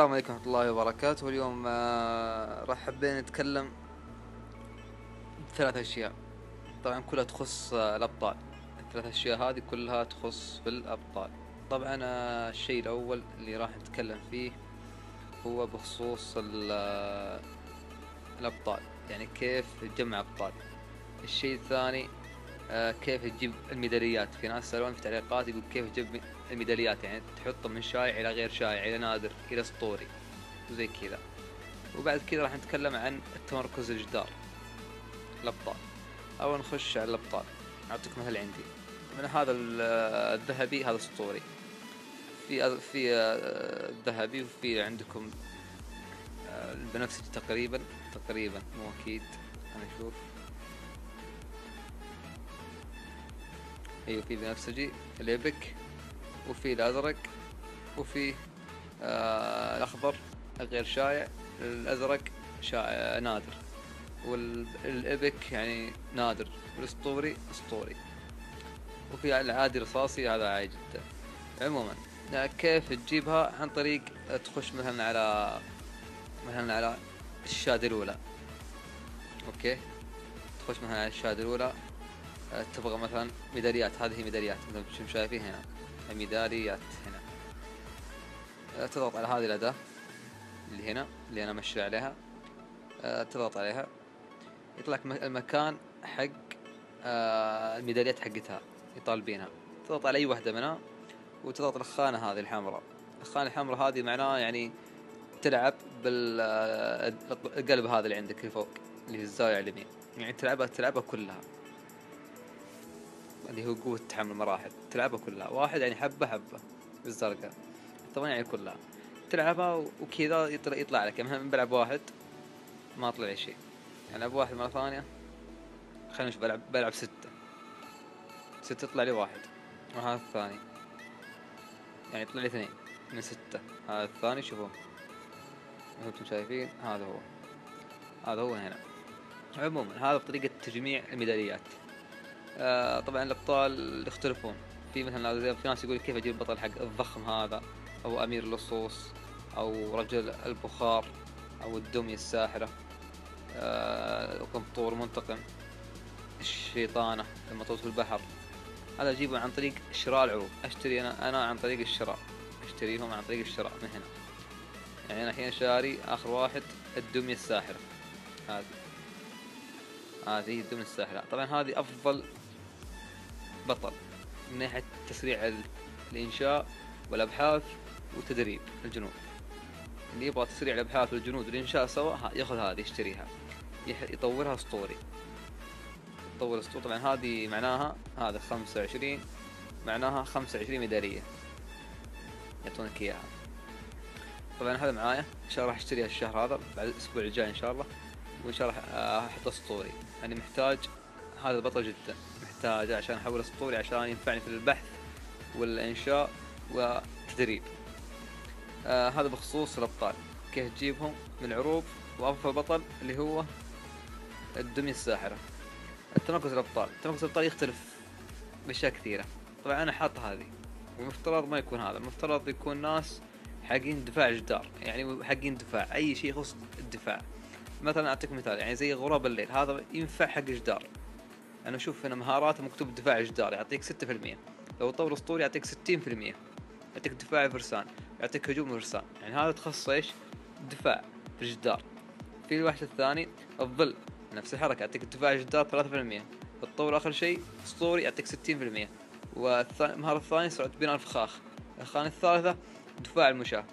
السلام عليكم ورحمة الله وبركاته. اليوم راح حابين نتكلم بثلاث أشياء. طبعا كلها تخص الأبطال. الثلاث أشياء هذه كلها تخص في الأبطال. طبعا الشيء الأول اللي راح نتكلم فيه هو بخصوص الأبطال، يعني كيف تجمع أبطال. الشيء الثاني كيف تجيب الميداليات. في ناس سألون في تعليقات يقول كيف تجيب الميداليات، يعني تحطه من شائع إلى غير شائع إلى نادر إلى أسطوري وزي كذا. وبعد كذا راح نتكلم عن التمركز الجدار الأبطال. أول نخش على الأبطال، أعطيك مثل عندي من هذا الذهبي، هذا أسطوري. في الذهبي، وفي عندكم البنفسجي تقريبا مو أكيد. أنا أشوف أيوه، في بنفسجي الإبك، وفي الأزرق، وفي الأخضر غير شائع، الأزرق شائع نادر، والإبك يعني نادر، والأسطوري أسطوري، وفي العادي رصاصي هذا عادي جدا. عموما كيف تجيبها؟ عن طريق تخش مثلا على الشهادة الأولى. أوكي، تخش مثلا على الشهادة الأولى. تبغى مثلا ميداليات، هذه ميداليات مثل ما شايفين هنا الميداليات هنا. تضغط على هذه الأداة اللي هنا اللي أنا مشي عليها. تضغط عليها يطلع لك المكان حق الميداليات حقتها يطالبينها. تضغط على أي واحدة منها وتضغط الخانة هذه الحمراء. الخانة الحمراء هذه معناها يعني تلعب بالقلب هذا اللي عندك اللي فوق، اللي في الزاوية اليمين، يعني تلعبها كلها، اللي هو قوة تحمل مراحل. تلعبها كلها واحد، يعني حبة حبة بالزرقاء. طبعا يعني كلها تلعبها وكذا يطلع لك. يعني بلعب واحد ما طلع لي شيء، يعني ألعب واحد مرة ثانية. خلينا نشوف، بلعب ستة يطلع لي واحد، وهذا الثاني يعني يطلع لي اثنين من ستة. هذا الثاني شوفوا انتم شايفين، هذا هو هنا. عموما هذا بطريقة تجميع الميداليات. طبعا الأبطال يختلفون. في مثلا في ناس يقول كيف أجيب البطل حق الضخم هذا، أو أمير اللصوص، أو رجل البخار، أو الدمية الساحرة، قنطور منتقم، الشيطانة لما طوت في البحر. هذا أجيبه عن طريق شراء العروض. أشتري أنا عن طريق الشراء، أشتريهم عن طريق الشراء من هنا. يعني أنا الحين شاري آخر واحد الدمية الساحرة. هذه الدمية الساحرة. طبعا هذه أفضل بطل من ناحية تسريع الإنشاء والأبحاث وتدريب الجنود. اللي يبغى تسريع الأبحاث والجنود والإنشاء سوا ياخذ هذه، يشتريها، يطورها أسطوري. تطور أسطوري. طبعا هذه معناها هذا 25، معناها 25 ميدالية يعطونك إياها. طبعا هذا معايا إن شاء الله راح أشتريها الشهر هذا، بعد الأسبوع الجاي إن شاء الله. وإن شاء الله أحط أسطوري. يعني محتاج هذا البطل جدا، محتاج عشان أحول أسطوري عشان ينفعني في البحث والإنشاء والتدريب. هذا بخصوص الأبطال كيف تجيبهم من العروض. وأفضل بطل اللي هو الدمية الساحرة. التمركز الأبطال يختلف بأشياء كثيرة. طبعا أنا حاط هذه، ومفترض ما يكون هذا، المفترض يكون ناس حقين دفاع جدار، يعني حقين دفاع أي شيء يخص الدفاع. مثلا أعطيك مثال، يعني زي غراب الليل، هذا ينفع حق جدار. أنا أشوف هنا مهاراته مكتوب دفاع جدار، يعطيك 6%. لو طور أسطوري يعطيك 60%، يعطيك دفاع فرسان، يعطيك هجوم فرسان. يعني هذا تخصص إيش؟ دفاع في الجدار. في الواحد الثاني الظل، نفس الحركة، يعطيك دفاع جدار 3%. الطور آخر شيء أسطوري يعطيك 60%. والمهارة الثانية سرعة بناء الفخاخ. الخانة الثالثة دفاع المشاة.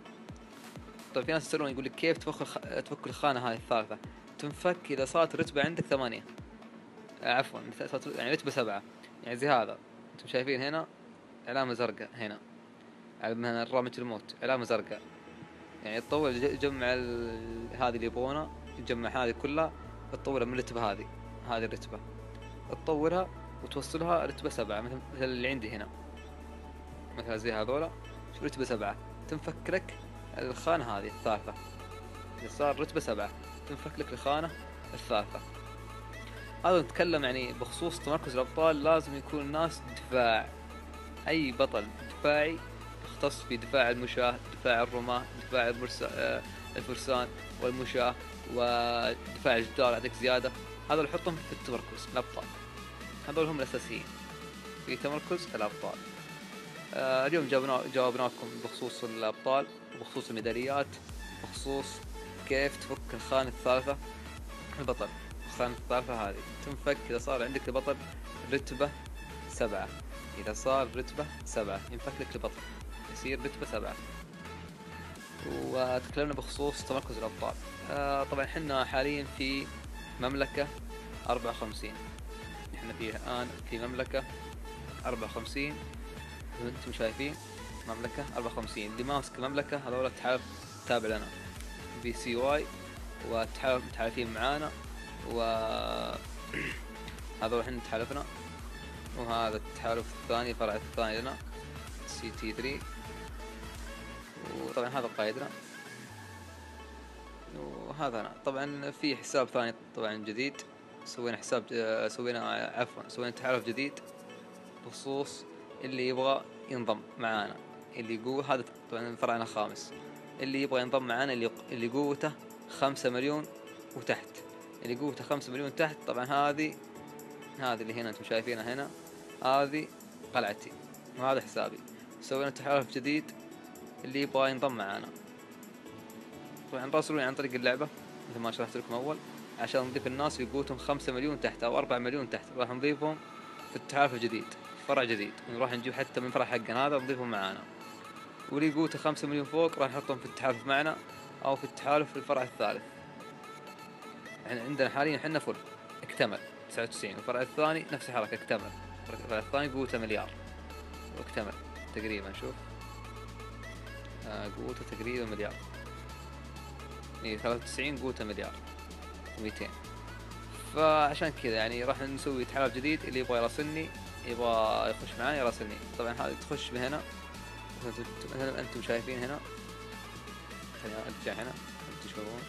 طيب في ناس يسألون يقول لك كيف تفك الخانة هذه الثالثة؟ تنفك إذا صارت رتبة عندك 8، عفوا يعني رتبة 7. يعني زي هذا انتم شايفين هنا علامة زرقاء، هنا على رامة الموت علامة زرقاء. يعني تطور جمع هذه اللي يبغونها، تجمع هذه كلها، تطورها من الرتبة هذه الرتبة، تطورها وتوصلها رتبة 7. مثل اللي عندي هنا، مثلا زي هذولا، شوف رتبة 7 تنفك لك الخانة هذه الثالثة. إذا صار رتبة 7 تنفك لك الخانة الثالثة. هذا نتكلم يعني بخصوص تمركز الأبطال. لازم يكون الناس دفاع، أي بطل دفاعي يختص في دفاع المشاة، دفاع الرماة، دفاع الفرسان والمشاة، ودفاع الجدار عندك زيادة. هذول حطهم في التمركز الأبطال، هذول هم الأساسيين في تمركز الأبطال. اليوم جاوبناكم بخصوص الأبطال، بخصوص الميداليات، بخصوص كيف تفك الخانة الثالثة البطل. الخانة الثالثة هذه تنفك إذا صار عندك البطل رتبة 7. إذا صار رتبة 7 ينفك لك البطل، يصير رتبة 7. وتكلمنا بخصوص تمركز الأبطال. طبعا حنا حاليا في مملكة 54. احنا في الآن في مملكة 54، انتم شايفين مملكة 54. اللي ماسك المملكة هذول التحالف تابع لنا BCY، والتحالف متحالفين معانا، و هذول احنا تحالفنا. وهذا التحالف الثاني، الفرع الثاني لنا CT3. وطبعا هذا قائدنا، وهذا أنا. طبعا في حساب ثاني طبعا جديد، سوينا حساب سوينا تحالف جديد بخصوص اللي يبغى ينضم معانا، اللي يقول هذا طبعا فرعنا خامس. اللي يبغى ينضم معانا اللي قوته 5 مليون وتحت، اللي قوته 5 مليون تحت. طبعا هذه اللي هنا انتم شايفينها هنا، هذه قلعتي وهذا حسابي. سوينا تحالف جديد، اللي يبغى ينضم معانا طبعا راسلوني عن طريق اللعبة مثل ما شرحت لكم أول، عشان نضيف الناس اللي قوتهم 5 مليون تحت أو 4 مليون تحت. راح نضيفهم في التحالف الجديد، فرع جديد، ونروح نجيب حتى من فرع حقنا هذا نضيفهم معانا. واللي قوته 5 مليون فوق راح نحطهم في التحالف معنا أو في التحالف في الفرع الثالث. يعني عندنا حاليا حنا فل اكتمل 99، والفرع الثاني نفس الحركة اكتمل. الفرع الثاني قوته مليار واكتمل تقريبا. شوف قوته تقريبا مليار، 93 قوته مليار و200. فعشان كذا يعني راح نسوي تحالف جديد. اللي يبغى يراسلني، يبغى يخش معاي يراسلني. طبعا هذا تخش من هنا مثلا انتم شايفين هنا، خلينا ارجع هنا انتم تشوفون.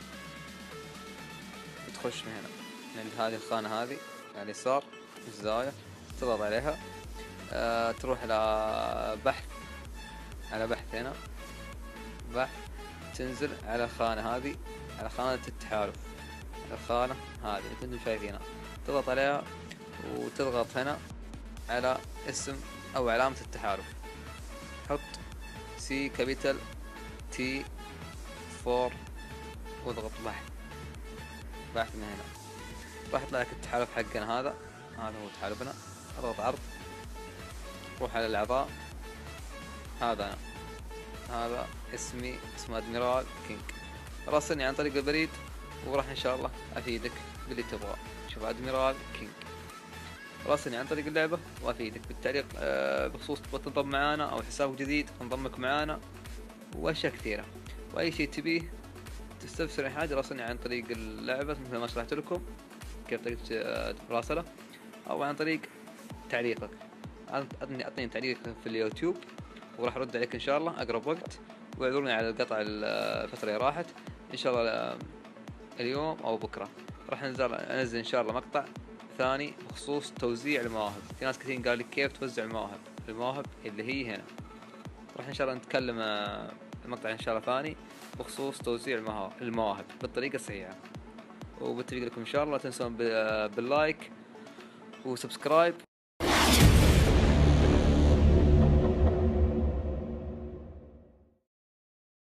تخش من هنا من هذه الخانة هذه على اليسار الزاوية، تضغط عليها. تروح على بحث، على بحث هنا، بحث، تنزل على الخانة هذه، على خانة التحالف، الخانة هذه اللي انتم شايفينها. تضغط عليها وتضغط هنا على اسم او علامة التحالف، حط سي كابيتال تي 4 واضغط بحث. بحث من هنا راح يطلع لك التحالف حقنا. هذا هو تحالفنا. اضغط عرض، روح على الاعضاء. هذا أنا. هذا اسمي اسمه ادميرال كينج. راسلني عن طريق البريد وراح ان شاء الله افيدك باللي تبغاه. شوف ادميرال كينج، راسلني عن طريق اللعبة وافيدك بالتعليق بخصوص تبغى تنضم معانا او حساب جديد انضمك معانا واشياء كثيرة. واي شيء تبيه تستفسر عن حاجة راسلني عن طريق اللعبة مثل ما شرحت لكم كيف طريقة مراسلة، او عن طريق تعليقك. اعطيني تعليق في اليوتيوب وراح ارد عليك ان شاء الله اقرب وقت. واعذروني على القطع الفترة اللي راحت. ان شاء الله اليوم او بكرة راح انزل ان شاء الله مقطع ثاني بخصوص توزيع المواهب. في ناس كثير قال لي كيف توزع المواهب اللي هي هنا. راح ان شاء الله نتكلم المقطع ان شاء الله ثاني بخصوص توزيع المواهب بالطريقة الصحيحة. وبالتوفيق لكم ان شاء الله. لا تنسون باللايك وسبسكرايب.